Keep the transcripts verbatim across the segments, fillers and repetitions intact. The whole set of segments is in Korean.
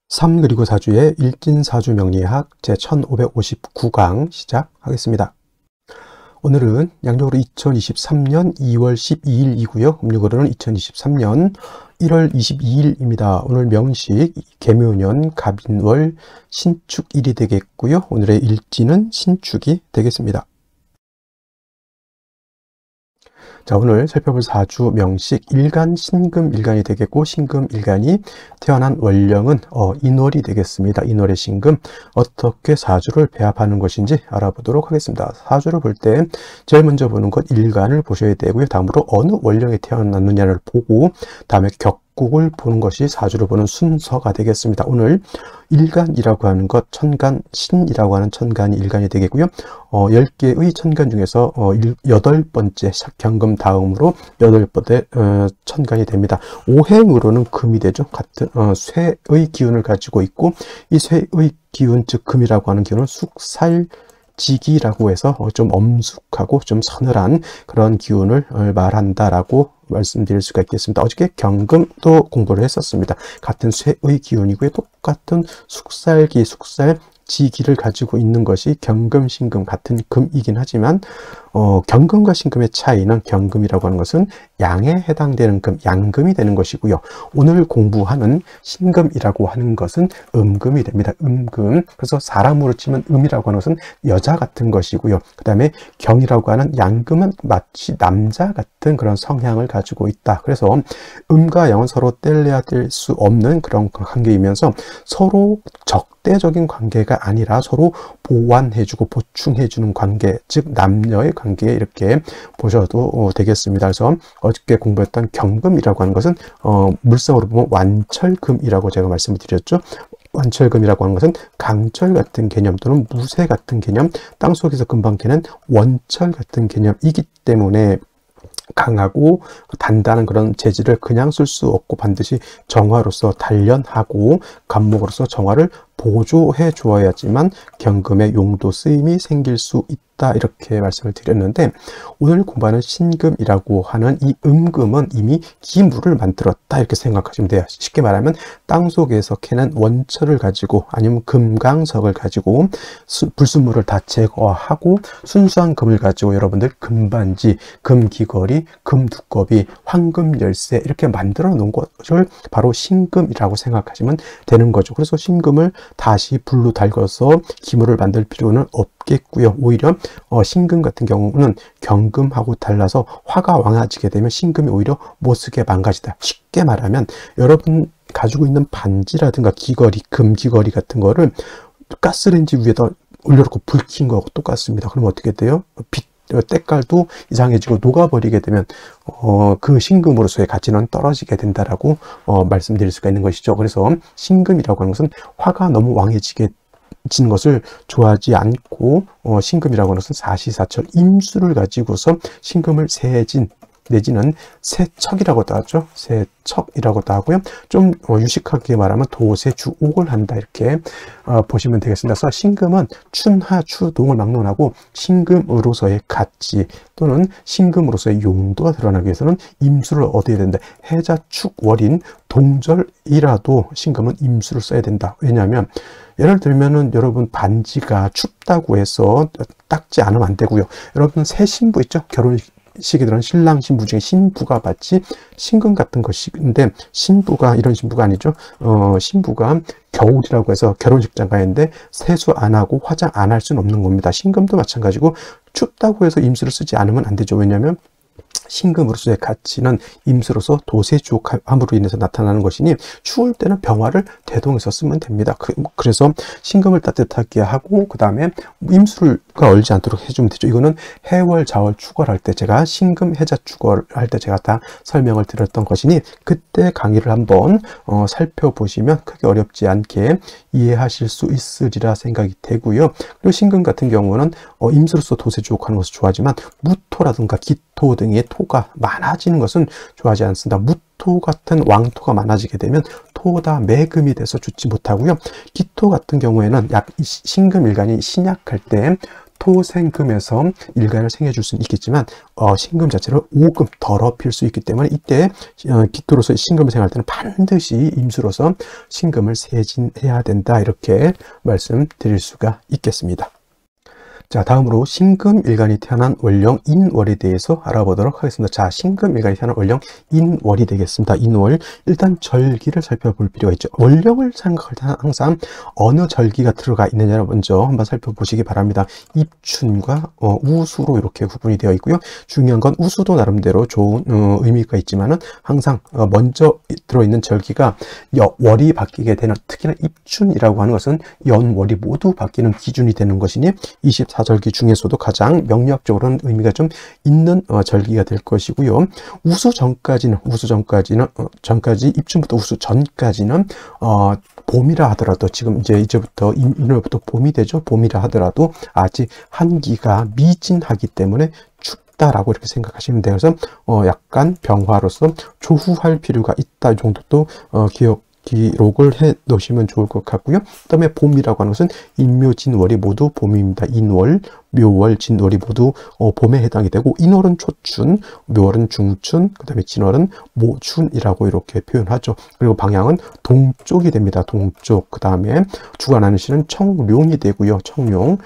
삼 그리고 사주의 일진사주 명리학 제천오백오십구 강 시작하겠습니다. 오늘은 양력으로 이천이십삼 년 이월 십이일이고요. 음력으로는 이천이십삼 년 일월 이십이일입니다. 오늘 명식 개묘년 갑인월 신축일이 되겠고요. 오늘의 일진은 신축이 되겠습니다. 자, 오늘 살펴볼 사주 명식 일간 신금 일간이 되겠고, 신금 일간이 태어난 월령은 어, 인월이 되겠습니다. 인월의 신금, 어떻게 사주를 배합하는 것인지 알아보도록 하겠습니다. 사주를 볼 때 제일 먼저 보는 것 일간을 보셔야 되고요. 다음으로 어느 월령에 태어났느냐를 보고, 다음에 격국을 보는 것이 사주를 보는 순서가 되겠습니다. 오늘 일간이라고 하는 것, 천간, 신이라고 하는 천간이 일간이 되겠고요. 어, 열 개의 천간 중에서 어, 여덟 번째 경금 다음으로 여덟 번째 어, 천간이 됩니다. 오행으로는 금이 되죠. 같은 어, 쇠의 기운을 가지고 있고, 이 쇠의 기운, 즉 금이라고 하는 기운은 숙살 지기라고 해서 좀 엄숙하고 좀 서늘한 그런 기운을 말한다라고 말씀드릴 수가 있겠습니다. 어저께 경금도 공부를 했었습니다. 같은 쇠의 기운이고요. 똑같은 숙살기, 숙살지기를 가지고 있는 것이 경금, 신금 같은 금이긴 하지만 어, 경금과 신금의 차이는, 경금이라고 하는 것은 양에 해당되는 금, 양금이 되는 것이고요. 오늘 공부하는 신금이라고 하는 것은 음금이 됩니다. 음금. 그래서 사람으로 치면 음이라고 하는 것은 여자 같은 것이고요. 그 다음에 경이라고 하는 양금은 마치 남자 같은 그런 성향을 가지고 있다. 그래서 음과 양은 서로 뗄래야 뗄 수 없는 그런 관계이면서 서로 적대적인 관계가 아니라 서로 보완해주고 보충해주는 관계, 즉 남녀의 관계, 이렇게 보셔도 되겠습니다. 그래서 어저께 공부했던 경금이라고 하는 것은 어, 물성으로 보면 완철금이라고 제가 말씀을 드렸죠. 완철금이라고 하는 것은 강철 같은 개념 또는 무쇠 같은 개념, 땅속에서 금방 캐는 원철 같은 개념이기 때문에 강하고 단단한 그런 재질을 그냥 쓸 수 없고 반드시 정화로서 단련하고 간목으로서 정화를 보조해 주어야지만 경금의 용도 쓰임이 생길 수 있다, 이렇게 말씀을 드렸는데, 오늘 공부하는 신금이라고 하는 이 음금은 이미 기물을 만들었다, 이렇게 생각하시면 돼요. 쉽게 말하면 땅속에서 캐는 원철을 가지고 아니면 금강석을 가지고 수, 불순물을 다 제거하고 순수한 금을 가지고 여러분들 금반지, 금귀걸이, 금두꺼비, 황금 열쇠 이렇게 만들어 놓은 것을 바로 신금이라고 생각하시면 되는 거죠. 그래서 신금을 다시 불로 달궈서 기물을 만들 필요는 없겠고요. 오히려 어, 신금 같은 경우는 경금하고 달라서 화가 왕해지게 되면 신금이 오히려 못쓰게 망가지다. 쉽게 말하면 여러분 가지고 있는 반지라든가 귀걸이, 금 귀걸이 같은 거를 가스레인지 위에다 올려놓고 불 킨 거하고 똑같습니다. 그러면 어떻게 돼요? 빛 때깔도 이상해지고 녹아버리게 되면 어, 그 신금으로서의 가치는 떨어지게 된다라고 어, 말씀드릴 수가 있는 것이죠. 그래서 신금이라고 하는 것은 화가 너무 왕해지게 지는 것을 좋아하지 않고 어, 신금이라고 하는 것은 사시사철 임수를 가지고서 신금을 세진 내지는 세척이라고도 하죠. 세척이라고도 하고요. 좀 어, 유식하게 말하면 도세주옥을 한다, 이렇게 어, 보시면 되겠습니다. 그래서 신금은 춘하 추동을 막론하고 신금으로서의 가치 또는 신금으로서의 용도가 드러나기 위해서는 임수를 얻어야 된다. 해자축월인 동절이라도 신금은 임수를 써야 된다. 왜냐하면 예를 들면은 여러분 반지가 춥다고 해서 닦지 않으면 안 되고요. 여러분 새 신부 있죠? 결혼 시기들은 신랑 신부 중에 신부가 마치 신금 같은 것인데, 신부가 이런 신부가 아니죠. 어, 신부가 겨울이라고 해서 결혼식장 가는데 세수 안 하고 화장 안 할 수는 없는 겁니다. 신금도 마찬가지고 춥다고 해서 임수를 쓰지 않으면 안 되죠. 왜냐하면 신금으로서의 가치는 임수로서 도세주옥함으로 인해서 나타나는 것이니 추울 때는 병화를 대동해서 쓰면 됩니다. 그, 그래서 신금을 따뜻하게 하고 그 다음에 임수가 얼지 않도록 해주면 되죠. 이거는 해월, 자월, 축월할 때 제가 신금, 해자, 축월할 때 제가 다 설명을 드렸던 것이니 그때 강의를 한번 어, 살펴보시면 크게 어렵지 않게 이해하실 수 있으리라 생각이 되고요. 그리고 신금 같은 경우는 어, 임수로서 도세주옥하는 것을 좋아하지만 무토라든가 기토 등의 토가 많아지는 것은 좋아하지 않습니다. 무토 같은 왕토가 많아지게 되면 토다 매금이 돼서 좋지 못하고요. 기토 같은 경우에는 약 신금일간이 신약할 때 토생금에서 일간을 생해줄 수는 있겠지만 어, 신금 자체를 오금 더럽힐 수 있기 때문에 이때 어, 기토로서 신금을 생할 때는 반드시 임수로서 신금을 세진해야 된다, 이렇게 말씀드릴 수가 있겠습니다. 자, 다음으로 신금일간이 태어난 월령 인월에 대해서 알아보도록 하겠습니다. 자, 신금일간이 태어난 월령 인월이 되겠습니다. 인월, 일단 절기를 살펴볼 필요가 있죠. 월령을 생각할 때는 항상 어느 절기가 들어가 있느냐를 먼저 한번 살펴보시기 바랍니다. 입춘과 어, 우수로 이렇게 구분이 되어 있고요. 중요한 건 우수도 나름대로 좋은 어, 의미가 있지만은 항상 어, 먼저 들어있는 절기가 여, 월이 바뀌게 되는, 특히나 입춘이라고 하는 것은 연월이 모두 바뀌는 기준이 되는 것이니 이십사 절기 중에서도 가장 명리학적으로는 의미가 좀 있는 어, 절기가 될 것이고요. 우수 전까지는 우수 전까지는 어, 전까지 입춘부터 우수 전까지는 어, 봄이라 하더라도, 지금 이제 이제부터 인월부터 봄이 되죠. 봄이라 하더라도 아직 한기가 미진하기 때문에 춥다라고 이렇게 생각하시면 돼요. 그래서 어, 약간 병화로서 조후할 필요가 있다, 이 정도도 어, 기억. 기록을 해 놓으시면 좋을 것 같고요. 그 다음에 봄이라고 하는 것은 인묘, 진월이 모두 봄입니다. 인월, 묘월, 진월이 모두 어, 봄에 해당이 되고, 인월은 초춘, 묘월은 중춘, 그 다음에 진월은 모춘이라고 이렇게 표현하죠. 그리고 방향은 동쪽이 됩니다. 동쪽. 그 다음에 주관하는 시는 청룡이 되고요. 청룡,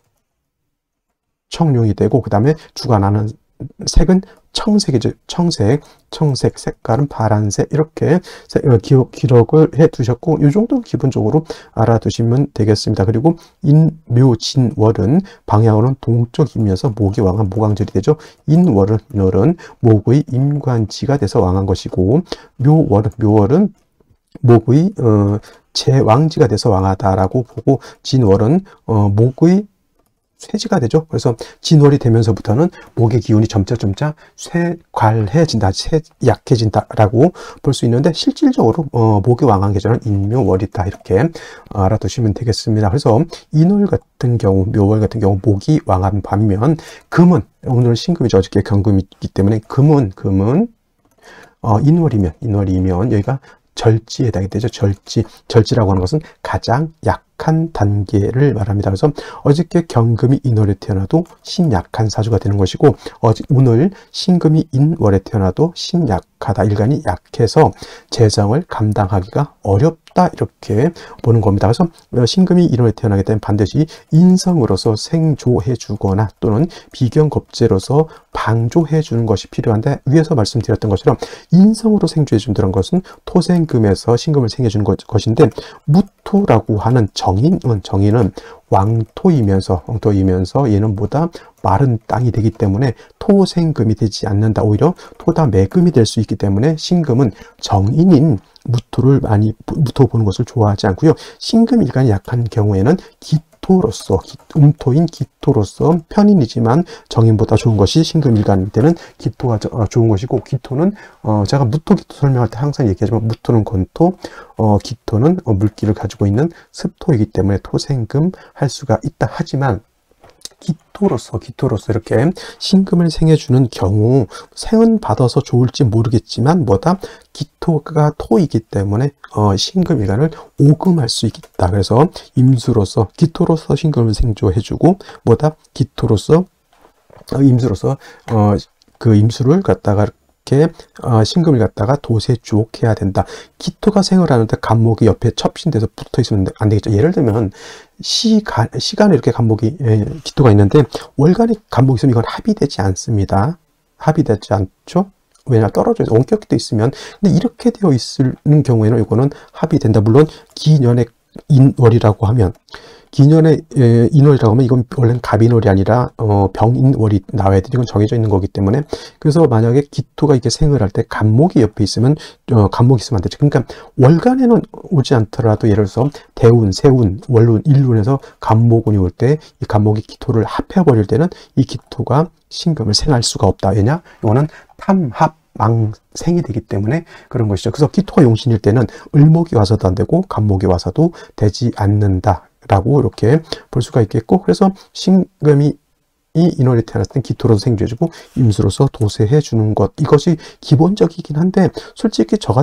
청룡이 되고, 그 다음에 주관하는 색은 청색이죠. 청색, 청색, 색깔은 파란색, 이렇게 기록, 기록을 해 두셨고, 이 정도 기본적으로 알아두시면 되겠습니다. 그리고 인, 묘, 진, 월은 방향으로는 동쪽이면서 목이 왕한 모강절이 되죠. 인월은, 인월은 목의 임관지가 돼서 왕한 것이고, 묘월은, 묘월은 목의 어, 제왕지가 돼서 왕하다라고 보고, 진월은 어, 목의 쇠지가 되죠. 그래서 진월이 되면서부터는 목의 기운이 점차점차 쇠괄해진다, 쇠 약해진다라고 볼 수 있는데, 실질적으로 어, 목의 왕한 계절은 인묘월이다, 이렇게 알아두시면 되겠습니다. 그래서 인월 같은 경우, 묘월 같은 경우 목이 왕한 반면, 금은, 오늘 신금이죠. 어저께 경금이기 때문에 금은 금은 어, 인월이면 인월이면 여기가 절지에 해당이 되죠. 절지. 절지라고 하는 것은 가장 약한 단계를 말합니다. 그래서 어저께 경금이 인월에 태어나도 신약한 사주가 되는 것이고, 어제, 오늘 신금이 인월에 태어나도 신약하다, 일간이 약해서 재성을 감당하기가 어렵다, 이렇게 보는 겁니다. 그래서 신금이 인월에 태어나게 되면 반드시 인성으로서 생조해 주거나 또는 비경겁제로서 방조해 주는 것이 필요한데, 위에서 말씀드렸던 것처럼 인성으로 생조해 준다는 것은 토생금에서 신금을 생해 주는 것인데, 무토라고 하는 정인은, 정인은 왕토이면서, 왕토이면서 얘는 보다 마른 땅이 되기 때문에 토생금이 되지 않는다. 오히려 토다 매금이 될 수 있기 때문에 신금은 정인인 무토를 많이, 무토 보는 것을 좋아하지 않고요. 신금 일간이 약한 경우에는 기토로서, 음토인 기토로서 편인이지만 정인보다 좋은 것이 신금 일간 때는 기토가 좋은 것이고, 기토는 어, 제가 무토 기토 설명할 때 항상 얘기하지만, 무토는 건토, 어, 기토는 어, 물기를 가지고 있는 습토이기 때문에 토생금 할 수가 있다. 하지만 기토로서 기토로서 이렇게 신금을 생해주는 경우, 생은 받아서 좋을지 모르겠지만 뭐다, 기토가 토이기 때문에 어, 신금 일간을 오금할 수 있다. 그래서 임수로서 기토로서 신금을 생조해주고, 뭐다, 기토로서 어, 임수로서 어, 그 임수를 갖다가 이렇게 어, 신금을 갖다가 도세 주옥해야 된다. 기토가 생을 하는데 간목이 옆에 첩신돼서 붙어 있으면 안 되겠죠. 예를 들면 시간, 시간에 이렇게 간목이, 예, 기토가 있는데 월간에 간목이 있으면 이건 합의되지 않습니다. 합의되지 않죠? 왜냐, 떨어져 있어. 원격기도 있으면. 근데 이렇게 되어 있는 경우에는 이거는 합의된다. 물론 기년의 인월이라고 하면, 기년의 예, 인월이라고 하면 이건 원래는 갑인월이 아니라 어, 병인월이 나와야 되는 건 정해져 있는 거기 때문에, 그래서 만약에 기토가 이렇게 생을 할 때 간목이 옆에 있으면 어, 간목이 있으면 안 되죠. 그러니까 월간에는 오지 않더라도 예를 들어서 대운, 세운, 월운, 일운에서 간목운이 올 때 이 간목이 기토를 합해버릴 때는 이 기토가 신금을 생할 수가 없다. 왜냐? 이거는 탐합 망생이 되기 때문에 그런 것이죠. 그래서 기토가 용신일 때는 을목이 와서도 안 되고 간목이 와서도 되지 않는다 라고 이렇게 볼 수가 있겠고, 그래서 신금이 이 인월에 태어났을 땐 기토로서 생조해주고 임수로서 도세해 주는 것, 이것이 기본적이긴 한데, 솔직히 저 같은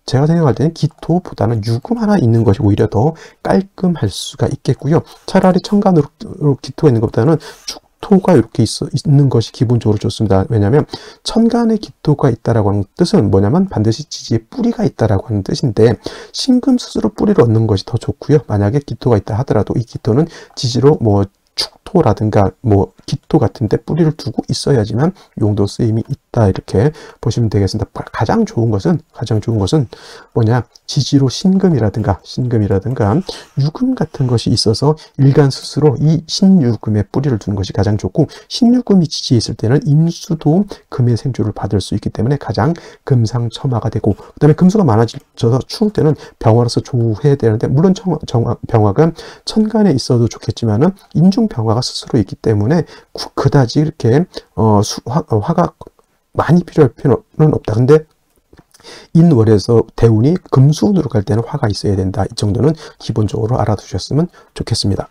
제가 생각할 때는 기토보다는 유금 하나 있는 것이 오히려 더 깔끔할 수가 있겠고요. 차라리 천간으로 기토가 있는 것보다는 축토가 이렇게 있어, 있는 것이 기본적으로 좋습니다. 왜냐하면 천간에 기토가 있다라고 하는 뜻은 뭐냐면 반드시 지지에 뿌리가 있다라고 하는 뜻인데, 신금 스스로 뿌리를 얻는 것이 더 좋고요. 만약에 기토가 있다 하더라도 이 기토는 지지로 뭐 축토라든가 뭐 기토 같은데 뿌리를 두고 있어야지만 용도 쓰임이 있다, 이렇게 보시면 되겠습니다. 가장 좋은 것은 가장 좋은 것은 뭐냐, 지지로 신금이라든가 신금이라든가 유금 같은 것이 있어서 일간 스스로 이 신유금에 뿌리를 두는 것이 가장 좋고, 신유금이 지지에 있을 때는 임수도 금의 생조를 받을 수 있기 때문에 가장 금상첨화가 되고, 그 다음에 금수가 많아져서 추울 때는 병화로서 좋아야 되는데, 물론 청, 정, 병화가 천간에 있어도 좋겠지만은 인중 병화가 스스로 있기 때문에 그다지 이렇게 어, 수, 화, 화가 많이 필요할 필요는 없다. 근데 인월에서 대운이 금수운으로 갈 때는 화가 있어야 된다. 이 정도는 기본적으로 알아두셨으면 좋겠습니다.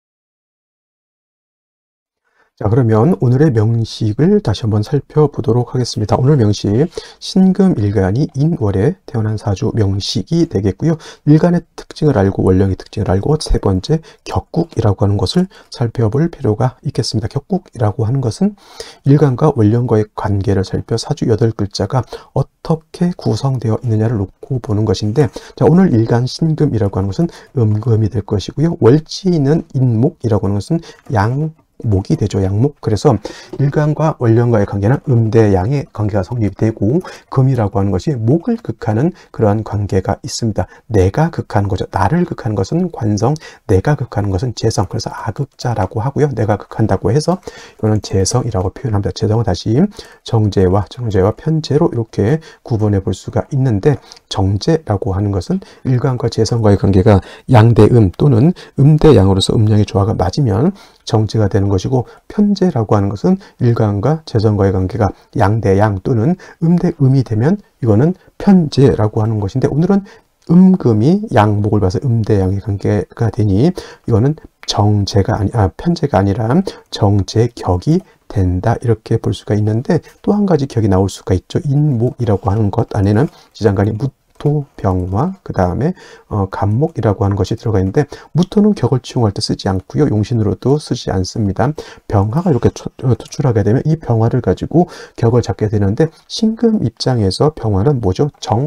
자, 그러면 오늘의 명식을 다시 한번 살펴보도록 하겠습니다. 오늘 명식, 신금일간이 인월에 태어난 사주 명식이 되겠고요. 일간의 특징을 알고 원령의 특징을 알고 세 번째 격국이라고 하는 것을 살펴볼 필요가 있겠습니다. 격국이라고 하는 것은 일간과 원령과의 관계를 살펴 사주 여덟 글자가 어떻게 구성되어 있느냐를 놓고 보는 것인데, 자, 오늘 일간 신금이라고 하는 것은 음금이 될 것이고요. 월지는 인목이라고 하는 것은 양 목이 되죠. 양목. 그래서 일간과 원령과의 관계는 음대 양의 관계가 성립이 되고, 금이라고 하는 것이 목을 극하는 그러한 관계가 있습니다. 내가 극하는 거죠. 나를 극하는 것은 관성, 내가 극하는 것은 재성. 그래서 아극자라고 하고요. 내가 극한다고 해서 이거는 재성이라고 표현합니다. 재성은 다시 정제와 정제와 편제로 이렇게 구분해 볼 수가 있는데, 정제라고 하는 것은 일간과 재성과의 관계가 양대음 또는 음대양으로서 음양의 조화가 맞으면 정제가 되는 것이고, 편제라고 하는 것은 일간과 재성과의 관계가 양대양 또는 음대음이 되면 이거는 편제라고 하는 것인데, 오늘은 음금이 양목을 봐서 음대양의 관계가 되니 이거는 정제가 아니 아 편제가 아니라 정제격이 된다, 이렇게 볼 수가 있는데, 또 한 가지 격이 나올 수가 있죠. 인목이라고 하는 것 안에는 지장간이 무 무토, 병화, 그 다음에 어, 간목이라고 하는 것이 들어가 있는데, 무토는 격을 치용할 때 쓰지 않고요. 용신으로도 쓰지 않습니다. 병화가 이렇게 투출하게 되면 이 병화를 가지고 격을 잡게 되는데, 신금 입장에서 병화는 뭐죠?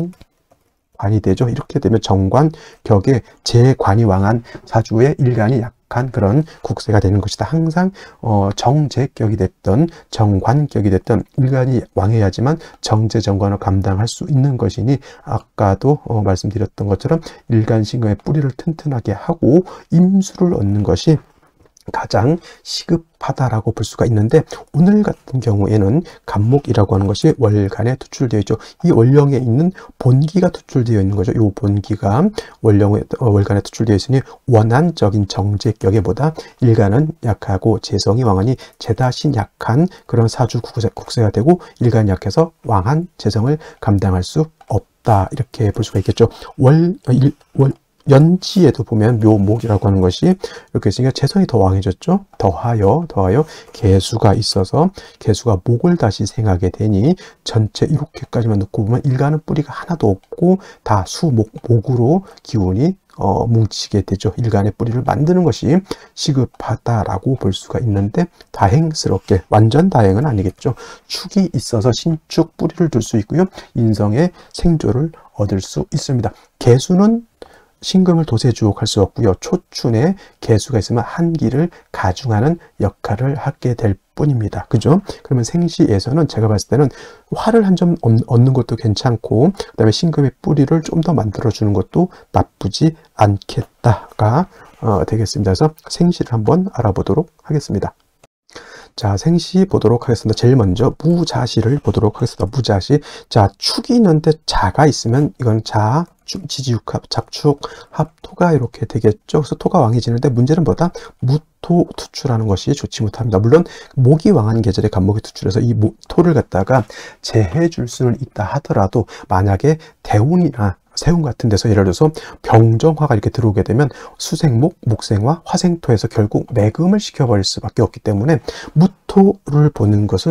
정관이 되죠. 이렇게 되면 정관, 격에 재관이 왕한 사주의 일간이 약한 그런 국세가 되는 것이다. 항상 어, 정제격이 됐던 정관격이 됐던 일간이 왕해야지만 정제정관을 감당할 수 있는 것이니, 아까도 어, 말씀드렸던 것처럼 일간신금의 뿌리를 튼튼하게 하고 임수를 얻는 것이 가장 시급하다라고 볼 수가 있는데, 오늘 같은 경우에는 간목이라고 하는 것이 월간에 투출되어 있죠. 이 월령에 있는 본기가 투출되어 있는 거죠. 이 본기가 월령에, 어, 월간에 투출되어 있으니 원한적인 정제격에보다 일간은 약하고 재성이 왕하니 제다신 약한 그런 사주 국세, 국세가 되고, 일간이 약해서 왕한 재성을 감당할 수 없다, 이렇게 볼 수가 있겠죠. 월, 일, 월 연지에도 보면 묘목이라고 하는 것이 이렇게 있으니까 재성이 더 왕해졌죠. 더하여 더하여 개수가 있어서 개수가 목을 다시 생하게 되니, 전체 이렇게까지만 놓고 보면 일간은 뿌리가 하나도 없고 다 수목, 목으로 기운이 어, 뭉치게 되죠. 일간의 뿌리를 만드는 것이 시급하다라고 볼 수가 있는데, 다행스럽게, 완전 다행은 아니겠죠. 축이 있어서 신축 뿌리를 둘 수 있고요. 인성의 생조를 얻을 수 있습니다. 개수는 신금을 도세주옥할 수 없고요. 초춘에 개수가 있으면 한기를 가중하는 역할을 하게 될 뿐입니다. 그죠? 그러면 생시에서는 제가 봤을 때는 화를 한 점 얻는 것도 괜찮고, 그 다음에 신금의 뿌리를 좀 더 만들어주는 것도 나쁘지 않겠다가 어, 되겠습니다. 그래서 생시를 한번 알아보도록 하겠습니다. 자, 생시 보도록 하겠습니다. 제일 먼저 무자시를 보도록 하겠습니다. 무자시. 자, 축이 있는데 자가 있으면 이건 자, 지지육합, 작축, 합토가 이렇게 되겠죠. 그래서 토가 왕해지는데, 문제는 뭐다? 무토 투출하는 것이 좋지 못합니다. 물론 목이 왕한 계절에 간목이 투출해서 이 모, 토를 갖다가 제해 줄 수는 있다 하더라도, 만약에 대운이나 세운 같은 데서 예를 들어서 병정화가 이렇게 들어오게 되면 수생목, 목생화, 화생토에서 결국 매금을 시켜버릴 수밖에 없기 때문에, 무토를 보는 것은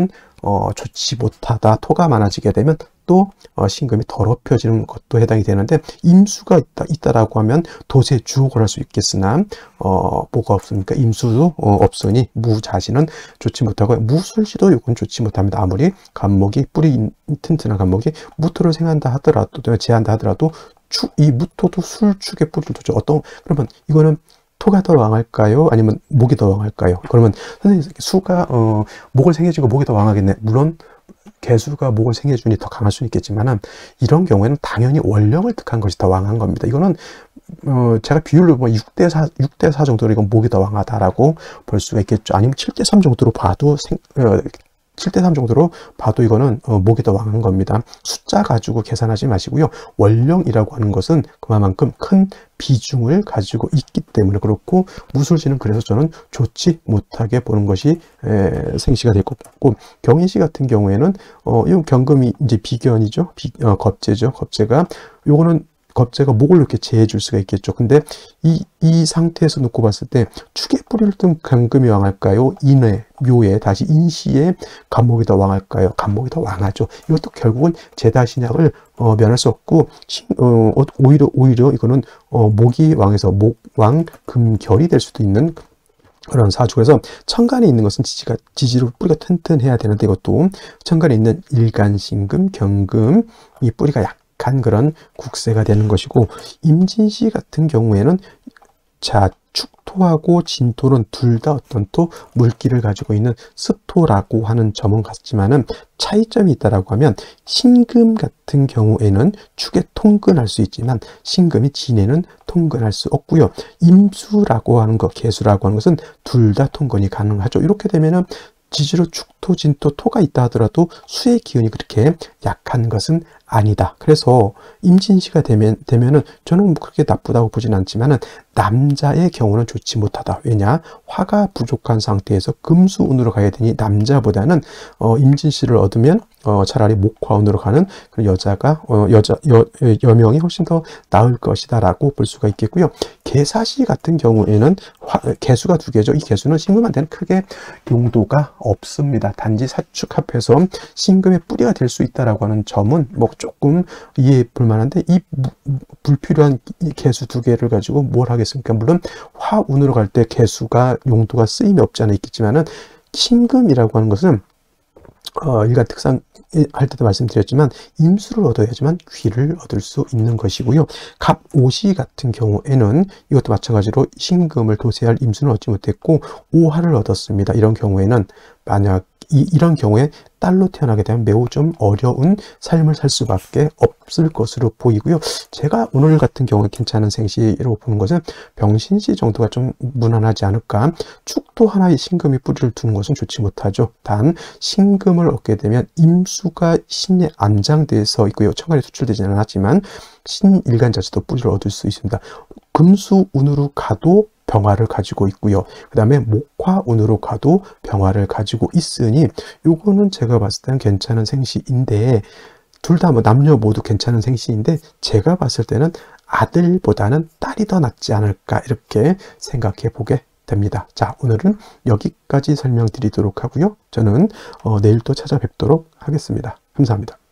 어, 좋지 못하다. 토가 많아지게 되면 또 어, 신금이 더럽혀지는 것도 해당이 되는데, 임수가 있다, 있다라고 하면 도세 주옥을 할 수 있겠으나 어, 뭐가 없습니까? 임수도 어, 없으니 무 자신은 좋지 못하고, 무술시도 이건 좋지 못합니다. 아무리 간목이 뿌리 튼튼한 간목이 무토를 생한다 하더라도, 제한다 하더라도 축, 이 무토도 술축의 뿌리를 두죠. 어떤, 그러면 이거는 토가 더 왕할까요? 아니면 목이 더 왕할까요? 그러면 선생님, 수가 어, 목을 생해주고 목이 더 왕하겠네. 물론 개수가 목을 생해주니 더 강할 수는 있겠지만, 이런 경우에는 당연히 원령을 득한 것이 더 왕한 겁니다. 이거는 어, 제가 비율로 보면 육 대 사, 육 대 사 정도로 이건 목이 더 왕하다라고 볼 수가 있겠죠. 아니면 칠 대 삼 정도로 봐도 생, 어, 칠 대 삼 정도로 봐도 이거는 어, 목이 더 왕한 겁니다. 숫자 가지고 계산하지 마시고요. 원령이라고 하는 것은 그만큼 큰 비중을 가지고 있기 때문에 그렇고, 무술시는 그래서 저는 좋지 못하게 보는 것이 에, 생시가 될 것 같고, 경인시 같은 경우에는 어, 이 경금이 이제 비견이죠. 비, 어, 겁재죠. 겁재가 요거는 겁재가 목을 이렇게 제해 줄 수가 있겠죠. 근데 이, 이 상태에서 놓고 봤을 때 축의 뿌리를 뜬 간금이 왕할까요? 인회, 묘에, 다시 인시에 간목이 더 왕할까요? 간목이 더 왕하죠. 이것도 결국은 제다신약을 어, 면할 수 없고, 신, 어, 오히려, 오히려 이거는 어, 목이 왕에서 목, 왕, 금결이 될 수도 있는 그런 사주에서, 천간에 있는 것은 지지가, 지지로 뿌리가 튼튼해야 되는데, 이것도 천간에 있는 일간, 신금, 경금, 이 뿌리가 약 한 그런 국세가 되는 것이고, 임진시 같은 경우에는 자 축토하고 진토는 둘 다 어떤 토 물기를 가지고 있는 습토라고 하는 점은 같지만은 차이점이 있다라고 하면, 신금 같은 경우에는 축에 통근할 수 있지만 신금이 진에는 통근할 수 없고요. 임수라고 하는 것, 개수라고 하는 것은 둘 다 통근이 가능하죠. 이렇게 되면은 지지로 축토, 진토, 토가 있다 하더라도 수의 기운이 그렇게 약한 것은 아니다. 그래서 임진시가 되면, 되면은 저는 뭐 그렇게 나쁘다고 보진 않지만은, 남자의 경우는 좋지 못하다. 왜냐? 화가 부족한 상태에서 금수운으로 가야 되니, 남자보다는 어, 임진시를 얻으면 어, 차라리 목화운으로 가는 그 여자가 어, 여자 여, 여명이 훨씬 더 나을 것이다라고 볼 수가 있겠고요. 개사시 같은 경우에는 화, 개수가 두 개죠. 이 개수는 신금한테는 크게 용도가 없습니다. 단지 사축합해서 신금의 뿌리가 될 수 있다라고 하는 점은 뭐 조금 이해해 볼 만한데, 이 불필요한 이 개수 두 개를 가지고 뭘 하겠습니까? 물론 화운으로 갈 때 개수가 용도가 쓰임이 없지 않아 있겠지만은, 신금이라고 하는 것은 어, 일간 특상 할 때도 말씀드렸지만 임수를 얻어야지만 귀를 얻을 수 있는 것이고요. 갑오시 같은 경우에는 이것도 마찬가지로 신금을 도세할 임수는 얻지 못했고 오화를 얻었습니다. 이런 경우에는 만약 이, 이런 경우에 딸로 태어나게 되면 매우 좀 어려운 삶을 살 수밖에 없을 것으로 보이고요. 제가 오늘 같은 경우에 괜찮은 생시로 보는 것은 병신시 정도가 좀 무난하지 않을까. 축도 하나의 신금이 뿌리를 두는 것은 좋지 못하죠. 단 신금을 얻게 되면 임수가 신에 안장돼서 있고요. 천간에 수출되지는 않았지만 신일간 자체도 뿌리를 얻을 수 있습니다. 금수운으로 가도 병화를 가지고 있고요. 그 다음에 목화운으로 가도 병화를 가지고 있으니 요거는 제가 봤을 때는 괜찮은 생시인데, 둘 다 뭐 남녀 모두 괜찮은 생시인데 제가 봤을 때는 아들보다는 딸이 더 낫지 않을까 이렇게 생각해 보게 됩니다. 자, 오늘은 여기까지 설명드리도록 하고요. 저는 어, 내일 또 찾아뵙도록 하겠습니다. 감사합니다.